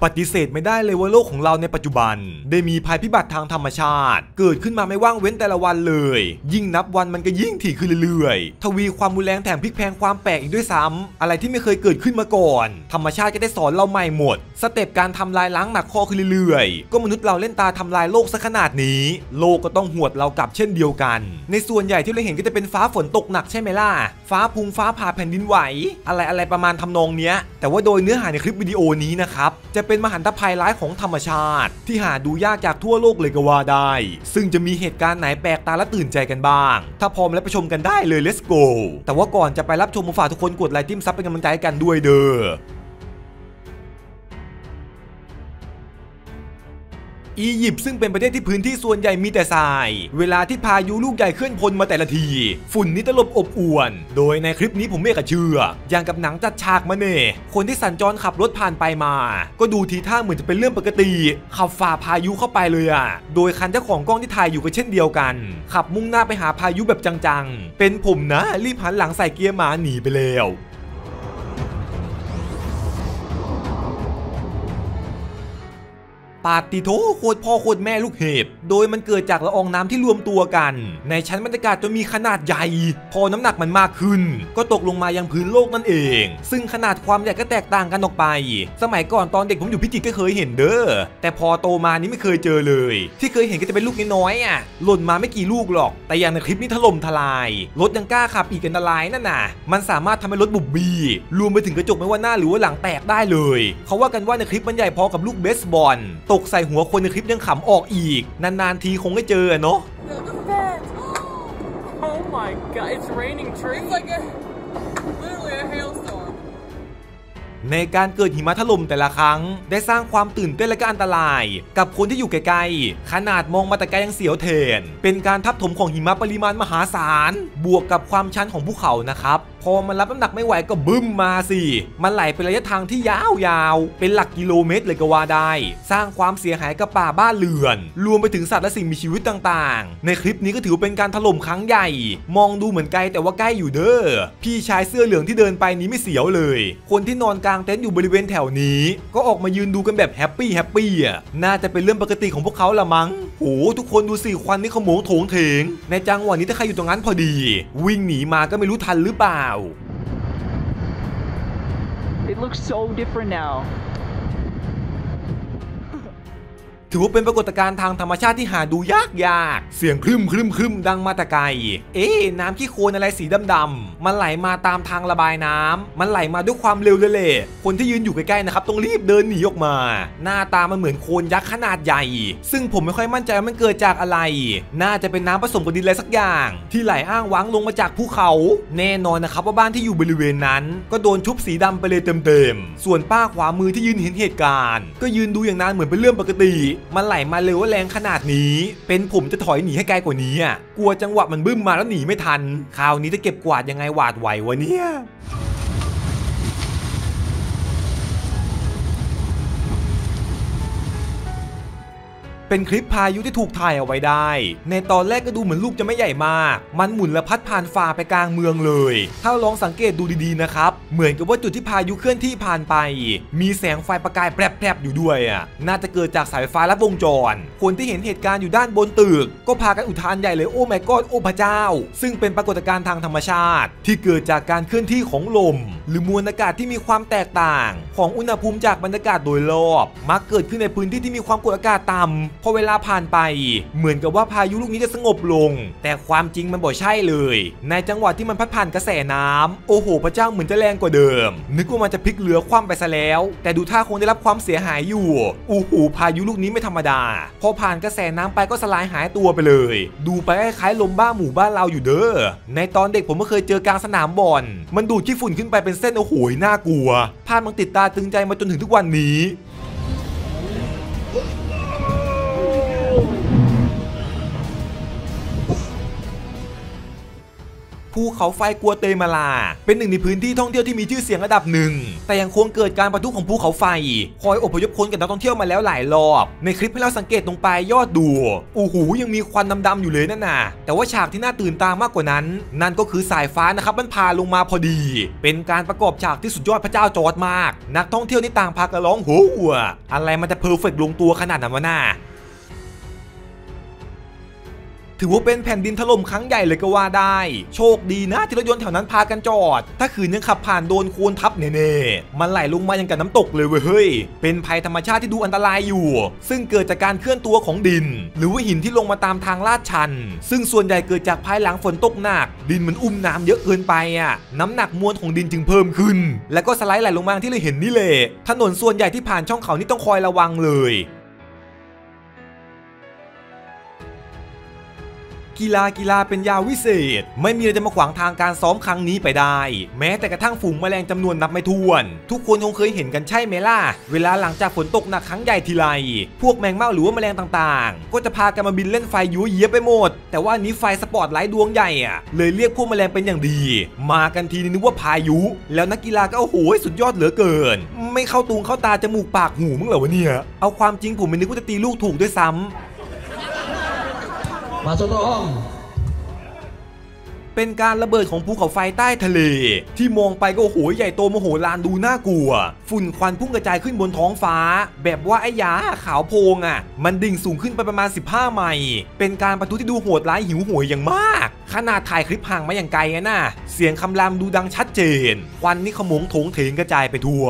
ปฏิเสธไม่ได้เลยว่าโลกของเราในปัจจุบันได้มีภัยพิบัติทางธรรมชาติเกิดขึ้นมาไม่ว่างเว้นแต่ละวันเลยยิ่งนับวันมันก็ยิ่งถี่ขึ้นเรื่อยๆทวีความรุนแรงแถมพลิกแพลงความแปลกอีกด้วยซ้ำอะไรที่ไม่เคยเกิดขึ้นมาก่อนธรรมชาติก็ได้สอนเราใหม่หมดสเต็ปการทำลายล้างหนักข้อขึ้นเรื่อยๆก็มนุษย์เราเล่นตาทำลายโลกซะขนาดนี้โลกก็ต้องหวดเรากลับเช่นเดียวกันในส่วนใหญ่ที่เราเห็นก็จะเป็นฟ้าฝนตกหนักใช่ไหมล่ะฟ้าพุงฟ้าผ่าแผ่นดินไหวอะไรประมาณทำนองเนี้ยแต่ว่าโดยเนื้อหาในคลิปวิดีโอนี้นะครับจะเป็นมหันตภัยร้ายของธรรมชาติที่หาดูยากจากทั่วโลกเลยก็ว่าได้ซึ่งจะมีเหตุการณ์ไหนแปลกตาและตื่นใจกันบ้างถ้าพร้อมแล้วไปชมกันได้เลย let's go แต่ว่าก่อนจะไปรับชมผมฝากทุกคนกดไลค์จิ้มซับเป็นกำลังใจกันด้วยเด้ออียิปต์ซึ่งเป็นประเทศที่พื้นที่ส่วนใหญ่มีแต่ทรายเวลาที่พายุลูกใหญ่เคลื่อนพลมาแต่ละทีฝุ่นนี่ตลบอบอวนโดยในคลิปนี้ผมไม่อยากเชื่ออย่างกับหนังจัดฉากมาเน่คนที่สัญจรขับรถผ่านไปมาก็ดูทีท่าเหมือนจะเป็นเรื่องปกติขับฝ่าพายุเข้าไปเลยอ่ะโดยคันเจ้าของกล้องที่ถ่ายอยู่ก็เช่นเดียวกันขับมุ่งหน้าไปหาพายุแบบจังๆเป็นผมนะรีบหันหลังใส่เกียร์หมาหนีไปแล้วปาติโถโคตรพ่อโคตรแม่ลูกเห็บโดยมันเกิดจากละอองน้ำที่รวมตัวกันในชั้นบรรยากาศจนมีขนาดใหญ่พอน้ำหนักมันมากขึ้นก็ตกลงมายังพื้นโลกนั่นเองซึ่งขนาดความใหญ่ก็แตกต่างกันออกไปสมัยก่อนตอนเด็กผมอยู่พิจิตรก็เคยเห็นเด้อแต่พอโตมานี่ไม่เคยเจอเลยที่เคยเห็นก็จะเป็นลูกน้อยๆอ่ะหล่นมาไม่กี่ลูกหรอกแต่อย่างในคลิปนี้ถล่มทลายรถยังกล้าขับอีกอันตรายนั่นน่ะมันสามารถทำให้รถบุบบี้รวมไปถึงกระจกไม่ว่าหน้าหรือว่าหลังแตกได้เลยเขาว่ากันว่าในคลิปมันใหญ่พอกับลูกเบสบอลตกใส่หัวคนในคลิปยังขำออกอีกนานๆทีคงได้เจอเนาะ Oh my god, it's raining trees. It's like literally a hailstorm. ในการเกิดหิมะถล่มแต่ละครั้งได้สร้างความตื่นเต้นและก็อันตรายกับคนที่อยู่ไกลๆขนาดมองมาแต่ไกลยังเสียวแทนเป็นการทับถมของหิมะปริมาณมหาศาลบวกกับความชันของภูเขานะครับพอมันรับน้ำหนักไม่ไหวก็บึ้มมาสิมันไหลเป็นระยะทางที่ยาวๆเป็นหลักกิโลเมตรเลยก็ว่าได้สร้างความเสียหายกับป่าบ้านเรือนรวมไปถึงสัตว์และสิ่งมีชีวิตต่างๆในคลิปนี้ก็ถือเป็นการถล่มครั้งใหญ่มองดูเหมือนไกลแต่ว่าใกล้อยู่เด้อพี่ชายเสื้อเหลืองที่เดินไปนี้ไม่เสียวเลยคนที่นอนกลางเต็นท์อยู่บริเวณแถวนี้ก็ออกมายืนดูกันแบบแฮปปี้อ่ะน่าจะเป็นเรื่องปกติของพวกเขาละมั้งโอ้ทุกคนดูสิควันนี่ขโมงโถงเถงในจังหวะนี้ถ้าใครอยู่ตรงนั้นพอดีวิ่งหนีมาก็ไม่รู้ทันหรือเปล่า It looks so different now. ถือว่าเป็นปรากฏการณ์ทางธรรมชาติที่หาดูยากเสียงครึมดังมาแต่ไกลน้ำขี้โคลนอะไรสีดำๆมันไหลมาตามทางระบายน้ำมันไหลมาด้วยความเร็วเลยคนที่ยืนอยู่ใกล้ๆนะครับต้องรีบเดินหนีออกมาหน้าตามันเหมือนโคลนยักษ์ขนาดใหญ่ซึ่งผมไม่ค่อยมั่นใจว่ามันเกิดจากอะไรน่าจะเป็นน้ำผสมกับดินอะไรสักอย่างที่ไหลอ้างว้างลงมาจากภูเขาแน่นอนนะครับว่าบ้านที่อยู่บริเวณนั้นก็โดนชุบสีดำไปเลยเต็มส่วนป้าขวามือที่ยืนเห็นเหตุการณ์ก็ยืนดูอย่างนั้นเหมือนเป็นเรื่องปกติมันไหลมาเร็วแรงขนาดนี้เป็นผมจะถอยหนีให้ไกลกว่านี้อ่ะกลัวจังหวะมันบึ้มมาแล้วหนีไม่ทันคราวนี้จะเก็บกวาดยังไงหวาดไหววะเนี่ยเป็นคลิปพายุที่ถูกถ่ายเอาไว้ได้ในตอนแรกก็ดูเหมือนลูกจะไม่ใหญ่มากมันหมุนและพัดผ่านฟ้าไปกลางเมืองเลยถ้าลองสังเกตดูดีๆนะครับเหมือนกับว่าจุดที่พายุเคลื่อนที่ผ่านไปมีแสงไฟประกายแปรบๆอยู่ด้วยอ่ะน่าจะเกิดจากสายไฟลัดวงจรคนที่เห็นเหตุการณ์อยู่ด้านบนตึกก็พากันอุทานใหญ่เลยโอ้ my god โอ้พระเจ้าซึ่งเป็นปรากฏการณ์ทางธรรมชาติที่เกิดจากการเคลื่อนที่ของลมหรือมวลอากาศที่มีความแตกต่างของอุณหภูมิจากบรรยากาศโดยรอบมักเกิดขึ้นในพื้นที่ที่มีความกดอากาศต่ำพอเวลาผ่านไปเหมือนกับว่าพายุลูกนี้จะสงบลงแต่ความจริงมันบ่ใช่เลยในจังหวะที่มันพัดผ่านกระแสน้ำโอ้โหพระเจ้าเหมือนจะแรงกว่าเดิมนึกว่ามันจะพลิกเรือคว่ำไปซะแล้วแต่ดูท่าคงได้รับความเสียหายอยู่โอ้โหพายุลูกนี้ไม่ธรรมดาพอผ่านกระแสน้ำไปก็สลายหายตัวไปเลยดูไปคล้ายๆลมบ้าหมู่บ้านเราอยู่เด้อในตอนเด็กผมก็เคยเจอกลางสนามบอลมันดูดขี้ฝุ่นขึ้นไปเป็นเส้นโอ้โหน่ากลัวภาพมันติดตาตึงใจมาจนถึงทุกวันนี้ ผภูเขาไฟกัวเตมาลาเป็นหนึ่งในพื้นที่ท่องเที่ยวที่มีชื่อเสียงระดับหนึ่งแต่ยังคงเกิดการปะทุของภูเขาไฟคอยอพยพคนกับนักท่องเที่ยวมาแล้วหลายรอบในคลิปให้เราสังเกตตรงปลายยอดดูโอ้โหยังมีควันดำๆอยู่เลยนั่นน่ะแต่ว่าฉากที่น่าตื่นตามากกว่านั้นนั่นก็คือสายฟ้านะครับมันพาลงมาพอดีเป็นการประกอบฉากที่สุดยอดพระเจ้าจอร์จมากนักท่องเที่ยวนี่ต่างพากันร้องโหอะไรมันจะเพอร์เฟกต์ลงตัวขนาดนั้นวะน่าถือว่าเป็นแผ่นดินถล่มครั้งใหญ่เลยก็ว่าได้โชคดีนะที่รถยนต์แถวนั้นพากันจอดถ้าคืนยังขับผ่านโดนโคลนทับเน่ๆมันไหลลงมาอย่างกับน้ำตกเลยเฮ้ยเป็นภัยธรรมชาติที่ดูอันตรายอยู่ซึ่งเกิดจากการเคลื่อนตัวของดินหรือว่าหินที่ลงมาตามทางลาดชันซึ่งส่วนใหญ่เกิดจากภายหลังฝนตกหนักดินมันอุ้มน้ำเยอะเกินไปน้ำหนักมวลของดินจึงเพิ่มขึ้นแล้วก็สไลด์ไหลลงมาที่เราเห็นนี่เลยถนนส่วนใหญ่ที่ผ่านช่องเขานี่ต้องคอยระวังเลยกีฬาเป็นยาวิเศษไม่มีอะไรจะมาขวางทางการซ้อมครั้งนี้ไปได้แม้แต่กระทั่งฝูงแมลงจำนวนนับไม่ถ้วนทุกคนคงเคยเห็นกันใช่ไหมล่ะเวลาหลังจากฝนตกหนักครั้งใหญ่ทีไรพวกแมงเม่าหรือว่าแมลงต่างๆก็จะพากันมาบินเล่นไฟยั่วเยี้ยไปหมดแต่ว่านี้ไฟสปอตไลท์ดวงใหญ่เลยเรียกพวกแมลงเป็นอย่างดีมากันทีนึกว่าพายุแล้วนักกีฬาก็โอ้โหสุดยอดเหลือเกินไม่เข้าตูงเข้าตาจมูกปากหูมึงเหรอวะเนี่ยเอาความจริงผมไม่นึกว่าจะตีลูกถูกด้วยซ้ำมาจนต้องเป็นการระเบิดของภูเขาไฟใต้ทะเลที่มองไปก็โอ้โหใหญ่โตมโหฬารดูน่ากลัวฝุ่นควันพุ่งกระจายขึ้นบนท้องฟ้าแบบว่าไอ้ยาขาวโพงมันดิ่งสูงขึ้นไปประมาณ15 ไมล์เป็นการปะทุที่ดูโหดร้ายหิวโหยอย่างมากขนาดถ่ายคลิปห่างมาอย่างไกลนะเสียงคำรามดูดังชัดเจนควันนี่ขโมงโถงเถงกระจายไปทั่ว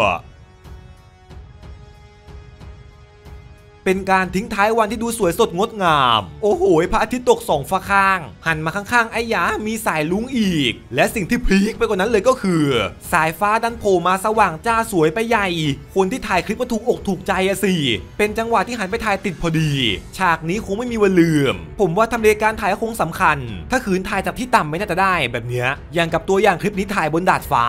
เป็นการทิ้งท้ายวันที่ดูสวยสดงดงามโอ้โหพระอาทิตย์ตกสองฟ้าข้างหันมาข้างๆไอ้ยามีสายลุ้งอีกและสิ่งที่พีคไปกว่านั้นเลยก็คือสายฟ้าดันโผล่มาสว่างจ้าสวยไปใหญ่คนที่ถ่ายคลิปก็ถูกอกถูกใจสิเป็นจังหวะที่หันไปถ่ายติดพอดีฉากนี้คงไม่มีวันลืมผมว่าทำเลการถ่ายคงสำคัญถ้าขืนถ่ายจากที่ต่ำไม่น่าจะได้แบบเนี้ยอย่างกับตัวอย่างคลิปนี้ถ่ายบนดาดฟ้า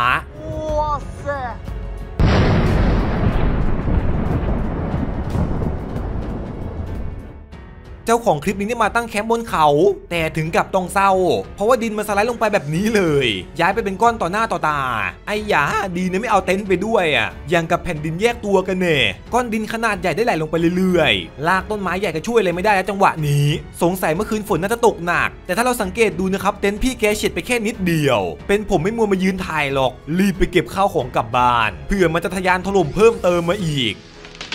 เจ้าของคลิปนี้มาตั้งแคมป์บนเขาแต่ถึงกับต้องเศร้าเพราะว่าดินมันสไลด์ลงไปแบบนี้เลยย้ายไปเป็นก้อนต่อหน้าต่อตาไอ้ยาดีนะไม่เอาเต็นท์ไปด้วยอย่างกับแผ่นดินแยกตัวกันเน่ก้อนดินขนาดใหญ่ได้ไหลลงไปเรื่อยๆลากต้นไม้ใหญ่ก็ช่วยอะไรไม่ได้แล้วจังหวะนี้สงสัยเมื่อคืนฝนน่าจะตกหนักแต่ถ้าเราสังเกตดูนะครับเต็นท์พี่แกเฉียดไปแค่นิดเดียวเป็นผมไม่มัวมายืนถ่ายหรอกรีบไปเก็บข้าวของกลับบ้านเพื่อมันจะทะยานถล่มเพิ่มเติมมาอีก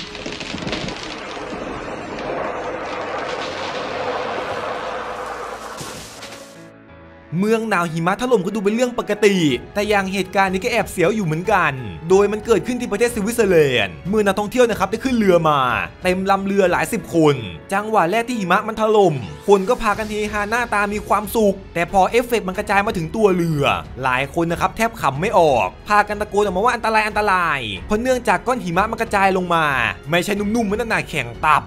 เมืองหนาวหิมะถล่มก็ดูเป็นเรื่องปกติแต่อย่างเหตุการณ์นี้ก็แอบเสียวอยู่เหมือนกันโดยมันเกิดขึ้นที่ประเทศสวิตเซอร์แลนด์เมื่อนักท่องเที่ยวนะครับได้ขึ้นเรือมาเต็มลำเรือหลายสิบคนจังหวะแรกที่หิมะมันถล่มคนก็พากันเฮฮาหน้าตามีความสุขแต่พอเอฟเฟกต์มันกระจายมาถึงตัวเรือหลายคนนะครับแทบขำไม่ออกพากันตะโกนออกมาว่าอันตรายเพราะเนื่องจากก้อนหิมะมันกระจายลงมาไม่ใช่นุ่มๆเหมือนหนาแข็งตับ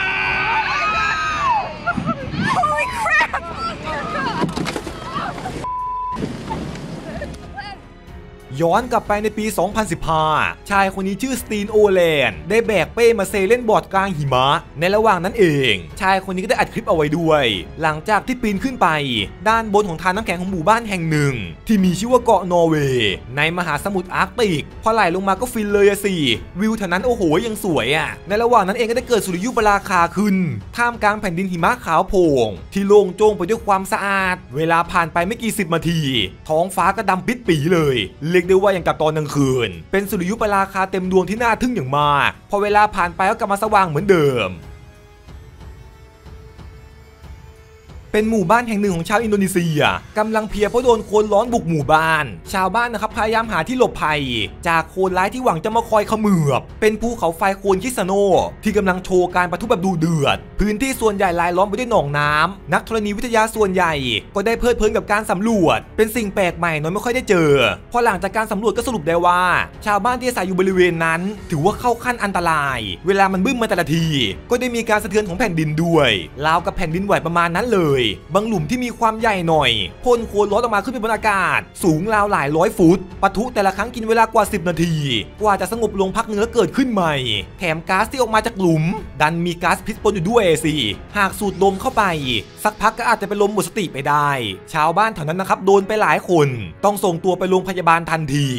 ย้อนกลับไปในปี 2015 ชายคนนี้ชื่อสตีนโอแลนด์ได้แบกเป้มาเซเล่นบอร์ดกลางหิมะในระหว่างนั้นเองชายคนนี้ก็ได้อัดคลิปเอาไว้ด้วยหลังจากที่ปีนขึ้นไปด้านบนของทานน้ำแข็งของหมู่บ้านแห่งหนึ่งที่มีชื่อว่าเกาะนอร์เวย์ในมหาสมุทรอาร์กติกพอไหลลงมาก็ฟินเลยสิวิวแถวนั้นโอ้โหยังสวยในระหว่างนั้นเองก็ได้เกิดสุริยุปราคาขึ้นท่ามกลางแผ่นดินหิมะขาวโพลงที่โล่งโจ้งไปด้วยความสะอาดเวลาผ่านไปไม่กี่10 นาทีท้องฟ้าก็ดำปิดปีเลยเรียกได้ว่าอย่างกับตอนกลางคืนเป็นสุริยุปราคาเต็มดวงที่น่าทึ่งอย่างมากพอเวลาผ่านไปก็กลับมาสว่างเหมือนเดิมเป็นหมู่บ้านแห่งหนึ่งของชาวอินโดนีเซียกำลังเพลียเพราะโดนโคลนร้อนบุกหมู่บ้านชาวบ้านนะครับพยายามหาที่หลบภัยจากโคลนร้ายที่หวังจะมาคอยเขมือบเป็นภูเขาไฟโคลนคิสโนที่กำลังโชว์การปะทุแบบดูเดือดพื้นที่ส่วนใหญ่รายล้อมไปด้วยหนองน้ำนักธรณีวิทยาส่วนใหญ่ก็ได้เพลิดเพลินกับการสำรวจเป็นสิ่งแปลกใหม่น้อยไม่ค่อยได้เจอพอหลังจากการสำรวจก็สรุปได้ว่าชาวบ้านที่อาศัยอยู่บริเวณนั้นถือว่าเข้าขั้นอันตรายเวลามันบึ้มมาแต่ละทีก็ได้มีการสะเทือนของแผ่นดินด้วยราวกับแผ่นดินไหวประมาณนั้นเลยเลยบางหลุมที่มีความใหญ่หน่อยพ่นโคลนร้อนออกมาขึ้นไปบนอากาศสูงราวหลายร้อยฟุตปะทุแต่ละครั้งกินเวลากว่า10นาทีกว่าจะสงบลงพักเนื้อเกิดขึ้นใหม่แถมก๊าซที่ออกมาจากหลุมดันมีก๊าซพิษปนอยู่ด้วยสิหากสูดดมเข้าไปสักพักก็อาจจะเป็นลมหมดสติไปได้ชาวบ้านแถวนั้นนะครับโดนไปหลายคนต้องส่งตัวไปโรงพยาบาลทันที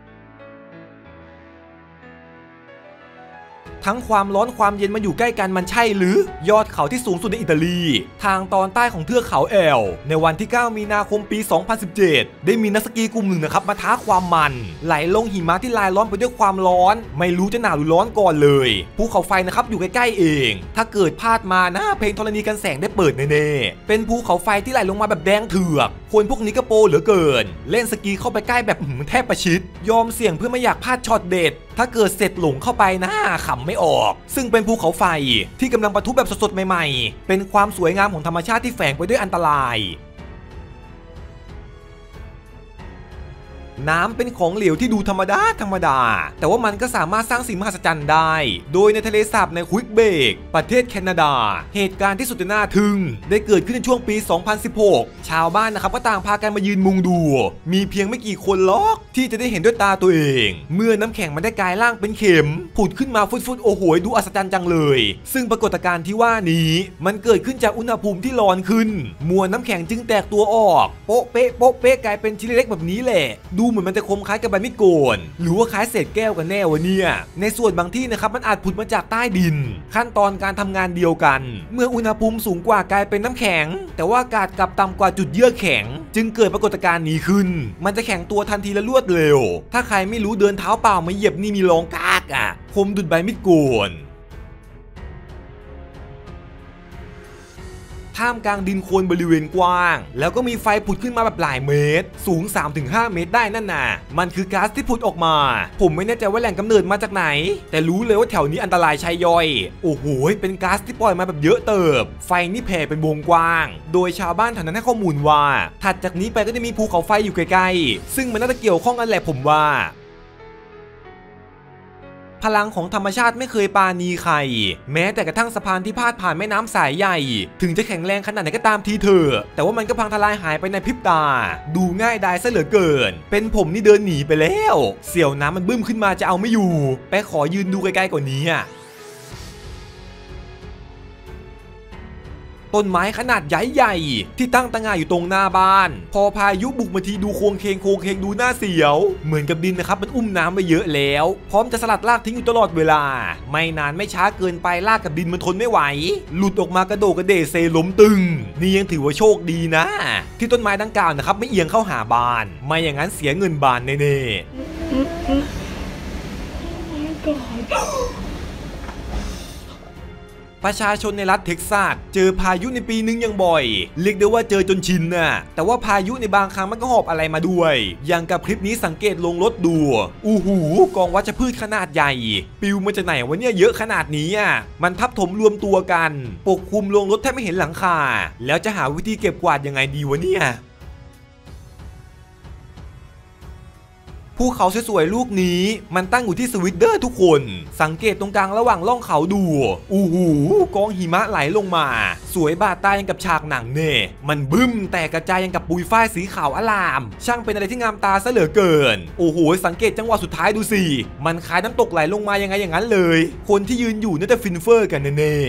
ทั้งความร้อนความเย็นมาอยู่ใกล้กันมันใช่หรือยอดเขาที่สูงสุดในอิตาลีทางตอนใต้ของเทือกเขาแอลในวันที่9มีนาคมปี 2017ได้มีนักสกีกลุ่มหนึ่งนะครับมาท้าความมันไหลลงหิมะที่ลายล้อมไปด้วยความร้อนไม่รู้จะหนาวหรือร้อนก่อนเลยภูเขาไฟนะครับอยู่ใกล้ๆเองถ้าเกิดพลาดมานะเพลงธรณีกันแสงได้เปิดแน่ๆเป็นภูเขาไฟที่ไหลลงมาแบบแดงเถือกคนพวกนี้ก็โปเหลือเกินเล่นสกีเข้าไปใกล้แบบแทบประชิดยอมเสี่ยงเพื่อไม่อยากพลาดช็อตเด็ดถ้าเกิดเสร็จหลงเข้าไปนะขำไม่ออกซึ่งเป็นภูเขาไฟที่กำลังปะทุแบบสดๆใหม่ๆเป็นความสวยงามของธรรมชาติที่แฝงไปด้วยอันตรายน้ำเป็นของเหลวที่ดูธรรมดาแต่ว่ามันก็สามารถสร้างสิ่งมหัศจรรย์ได้โดยในทะเลสาบในควิกเบกประเทศแคนาดาเหตุการณ์ที่สุดน่าทึ่งได้เกิดขึ้นในช่วงปี 2016 ชาวบ้านนะครับก็ต่างพากันมายืนมุงดูมีเพียงไม่กี่คนล็อกที่จะได้เห็นด้วยตาตัวเองเมื่อน้ำแข็งมันได้กลายร่างเป็นเข็มผุดขึ้นมาฟุดๆโอ้โหดูอัศจรรย์จังเลยซึ่งปรากฏการณ์ที่ว่านี้มันเกิดขึ้นจากอุณหภูมิที่ร้อนขึ้นมวลน้ำแข็งจึงแตกตัวออกโป๊ะเป๊ะกลายเป็นชิ้นเล็กแบบนี้แหละดูเหมือนมันจะคมคล้ายกับใบมีดโกนหรือว่าคล้ายเศษแก้วกันแน่วะเนี่ยในส่วนบางที่นะครับมันอาจผุดมาจากใต้ดินขั้นตอนการทำงานเดียวกันเมื่ออุณหภูมิสูงกว่ากลายเป็นน้ำแข็งแต่ว่าอากาศกลับต่ำกว่าจุดเยือกแข็งจึงเกิดปรากฏการณ์นี้ขึ้นมันจะแข็งตัวทันทีและรวดเร็วถ้าใครไม่รู้เดินเท้าเปล่ามาเหยียบนี่มีรองกากคมดุจใบมีดโกนท่ามกลางดินโคลนบริเวณกว้างแล้วก็มีไฟผุดขึ้นมาแบบหลายเมตรสูง 3-5 เมตรได้นั่นน่ะมันคือก๊าซที่ผุดออกมาผมไม่แน่ใจว่าแหล่งกำเนิดมาจากไหนแต่รู้เลยว่าแถวนี้อันตรายใช่ย่อยโอ้โหเป็นก๊าซที่ปล่อยมาแบบเยอะเติบไฟนี่แผ่เป็นวงกว้างโดยชาวบ้านแถวนั้นให้ข้อมูลว่าถัดจากนี้ไปก็จะมีภูเขาไฟอยู่ใกล้ๆซึ่งมันน่าจะเกี่ยวข้องกันแหละผมว่าพลังของธรรมชาติไม่เคยปราณีใครแม้แต่กระทั่งสะพานที่พาดผ่านแม่น้ำสายใหญ่ถึงจะแข็งแรงขนาดไหนก็ตามทีเถอะแต่ว่ามันก็พังทลายหายไปในพริบตาดูง่ายดายซะเหลือเกินเป็นผมนี่เดินหนีไปแล้วเสี่ยวน้ำมันบึ้มขึ้นมาจะเอาไม่อยู่ไปขอยืนดูไกลๆกว่านี้ต้นไม้ขนาดใหญ่ๆที่ตั้งตะงานอยู่ตรงหน้าบ้านพอพายุบุกมาทีดูโคงเคงดูหน้าเสียวเหมือนกับดินนะครับมันอุ้มน้ำไปเยอะแล้วพร้อมจะสลัดลากทิ้งอยู่ตลอดเวลาไม่นานไม่ช้าเกินไปลากกับดินมันทนไม่ไหวหลุดออกมากระโดดกระเดเซล้มตึงนี่ยังถือว่าโชคดีนะที่ต้นไม้ดังกล่าวนะครับไม่เอียงเข้าหาบ้านไม่อย่างนั้นเสียเงินบานแน่ๆประชาชนในรัฐเท็กซัสเจอพายุในปีนึงอย่างบ่อยเรียกได้ว่าเจอจนชินน่ะแต่ว่าพายุในบางครั้งมันก็หอบอะไรมาด้วยอย่างกับคลิปนี้สังเกตลงรถดูกองวัชพืชขนาดใหญ่ปิวมาจากไหนวะเนี่ยเยอะขนาดนี้มันทับถมรวมตัวกันปกคลุมลงรถแทบไม่เห็นหลังคาแล้วจะหาวิธีเก็บกวาดยังไงดีวะเนี่ยภูเขาสวยๆลูกนี้มันตั้งอยู่ที่สวิตเดอร์ทุกคนสังเกตตรงกลางระหว่างล่องเขาดูกองหิมะไหลลงมาสวยบาดตายังกับฉากหนังเน่มันบึ้มแต่กระจายยังกับปุยฝ้ายสีขาวอลามช่างเป็นอะไรที่งามตาซะเหลือเกินสังเกตจังหวะสุดท้ายดูสิมันคล้ายน้ำตกไหลลงมายังไงอย่างนั้นเลยคนที่ยืนอยู่น่าจะฟินเฟอร์กันแน่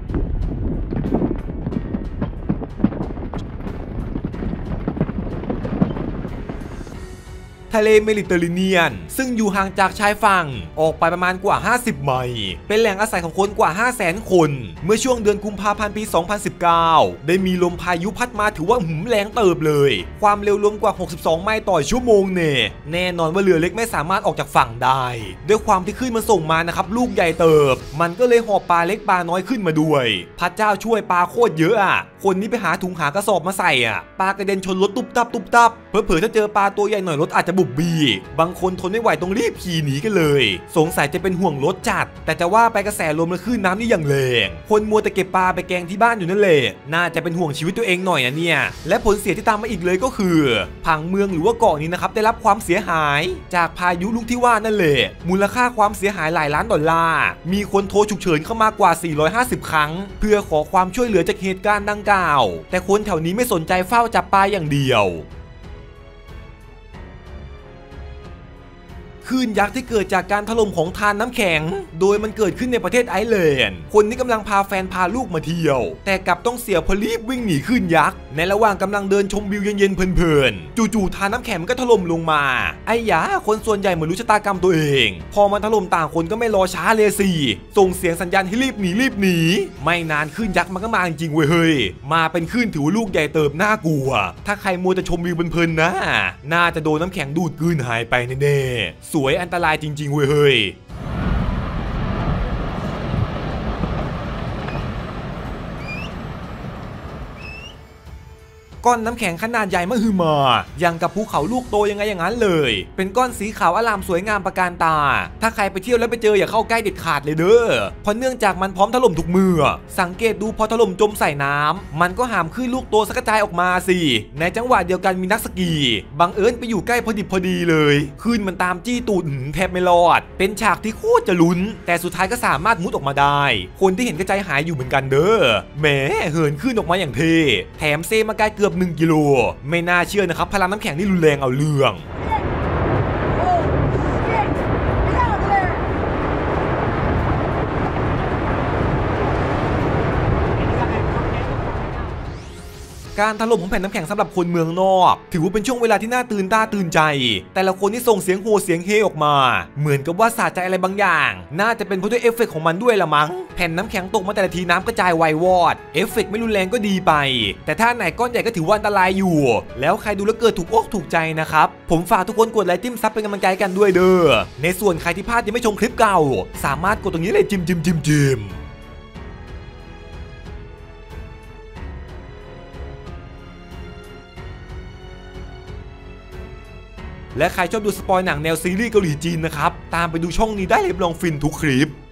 ทะเลเมดิเตอร์เรเนียนซึ่งอยู่ห่างจากชายฝั่งออกไปประมาณกว่า50ไมล์เป็นแหล่งอาศัยของคนกว่า 500,000 คนเมื่อช่วงเดือนกุมภาพันธ์ปี 2019 ได้มีลมพายุพัดมาถือว่าแรงเติบเลยความเร็วลมกว่า62ไมล์ต่อชั่วโมงแน่นอนว่าเรือเล็กไม่สามารถออกจากฝั่งได้ด้วยความที่คลื่นมันส่งมานะครับลูกใหญ่เติบมันก็เลยหอบปลาเล็กปลาน้อยขึ้นมาด้วยพระเจ้าช่วยปลาโคตรเยอะคนนี้ไปหาถุงหากระสอบมาใส่ปลากระเด็นชนรถตุ๊บตับเผลอๆถ้าเจอปลาตัวใหญ่หน่อยรถอาจจะบุบบบีบางคนทนไม่ไหวต้องรีบขี่หนีกันเลยสงสัยจะเป็นห่วงรถจัดแต่จะว่าไปกระแสลมและคลื่นน้ำนี่อย่างแรงคนมัวแต่เก็บปลาไปแกงที่บ้านอยู่นั่นแหละน่าจะเป็นห่วงชีวิตตัวเองหน่อยนะเนี่ยและผลเสียที่ตามมาอีกเลยก็คือผังเมืองหรือว่าเกาะนี้นะครับได้รับความเสียหายจากพายุลูกที่ว่านั่นแหละมูลค่าความเสียหายหลายล้านดอลลาร์มีคนโทรฉุกเฉินเข้ามากว่า450ครั้งเพื่อขอความช่วยเหลือจากเหตุการณ์ดังกล่าวแต่คนแถวนี้ไม่สนใจเฝ้าจับปลาอย่างเดียวคลื่นยักษ์ที่เกิดจากการถล่มของธารน้ำแข็งโดยมันเกิดขึ้นในประเทศไอร์แลนด์คนนี้กำลังพาแฟนพาลูกมาเที่ยวแต่กลับต้องเสียพอรีบวิ่งหนีคลื่นยักษ์ในระหว่างกำลังเดินชมวิวเย็นๆเพลินๆจู่ๆธารน้ำแข็งก็ถล่มลงมาไอ้ยาคนส่วนใหญ่เหมือนรู้ชะตากรรมตัวเองพอมันถล่มต่างคนก็ไม่รอช้าเลยสิส่งเสียงสัญญาณให้รีบหนีไม่นานคลื่นยักษ์มันก็มาจริงๆเว้ยเฮ้ยมาเป็นคลื่นถือว่าลูกใหญ่เติบน่ากลัวถ้าใครมัวแต่ชมวิวเพลินๆนะน่าจะโดนน้ำแข็งดูดกลืนหายไปแน่ๆสวยอันตรายจริงๆเว้ยเฮ้ยก้อนน้ำแข็งขนาดใหญ่มหึมาอย่างกับภูเขาลูกโตยังไงอย่างนั้นเลยเป็นก้อนสีขาวอลามสวยงามประการตาถ้าใครไปเที่ยวแล้วไปเจออย่าเข้าใกล้เด็ดขาดเลยเด้อเพราะเนื่องจากมันพร้อมถล่มทุกเมื่อสังเกตดูพอถล่มจมใส่น้ำมันก็หามขึ้นลูกโตสักกระจายออกมาสิในจังหวะเดียวกันมีนักสกีบังเอิญไปอยู่ใกล้พอดีเลยขึ้นมันตามจี้ตูดแทบไม่รอดเป็นฉากที่โคตรจะลุ้นแต่สุดท้ายก็สามารถมุดออกมาได้คนที่เห็นก็ใจหายอยู่เหมือนกันเด้อแหมเหินขึ้นออกมาอย่างเท่แถมเซมาไกลเกือบ1 กิโลไม่น่าเชื่อนะครับพลังน้ำแข็งนี่รุนแรงเอาเรื่องการถล่มของแผ่นน้ำแข็งสำหรับคนเมืองนอกถือว่าเป็นช่วงเวลาที่น่าตื่นตาตื่นใจแต่ละคนที่ส่งเสียงโห่เสียงเฮออกมาเหมือนกับว่าสะใจอะไรบางอย่างน่าจะเป็นเพราะด้วยเอฟเฟกต์ของมันด้วยละมั้งแผ่นน้ำแข็งตกมาแต่ละทีน้ำกระจายไววอดเอฟเฟกต์ไม่รุนแรงก็ดีไปแต่ถ้าไหนก้อนใหญ่ก็ถือว่าอันตรายอยู่แล้วใครดูแล้วเกิดถูกอกถูกใจนะครับผมฝากทุกคนกดไลค์จิ้มซับเป็นกำลังใจกันด้วยเด้อในส่วนใครที่พลาดยังไม่ชมคลิปเก่าสามารถกดตรงนี้เลยจิ้มและใครชอบดูสปอยหนังแนวซีรีส์เกาหลีจีนนะครับตามไปดูช่องนี้ได้เลยลองฟินทุกคลิป